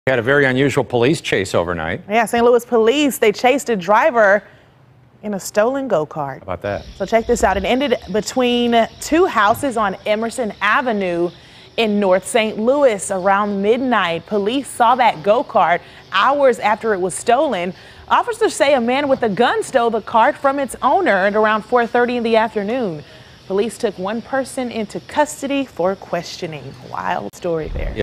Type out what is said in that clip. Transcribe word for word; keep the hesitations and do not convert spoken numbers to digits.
We had a very unusual police chase overnight. Yeah, Saint Louis police, they chased a driver in a stolen go-kart. How about that? So check this out. It ended between two houses on Emerson Avenue in North Saint Louis around midnight. Police saw that go-kart hours after it was stolen. Officers say a man with a gun stole the cart from its owner at around four thirty in the afternoon. Police took one person into custody for questioning. Wild story there.